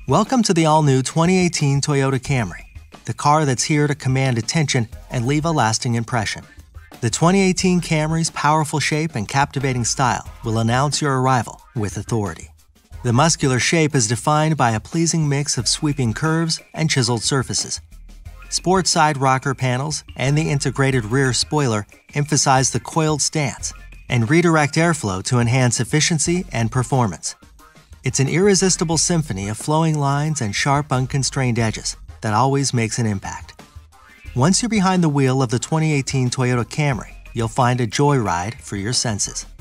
Welcome to the all-new 2018 Toyota Camry, the car that's here to command attention and leave a lasting impression. The 2018 Camry's powerful shape and captivating style will announce your arrival with authority. The muscular shape is defined by a pleasing mix of sweeping curves and chiseled surfaces. Sport side rocker panels and the integrated rear spoiler emphasize the coiled stance and redirect airflow to enhance efficiency and performance. It's an irresistible symphony of flowing lines and sharp, unconstrained edges that always makes an impact. Once you're behind the wheel of the 2018 Toyota Camry, you'll find a joyride for your senses.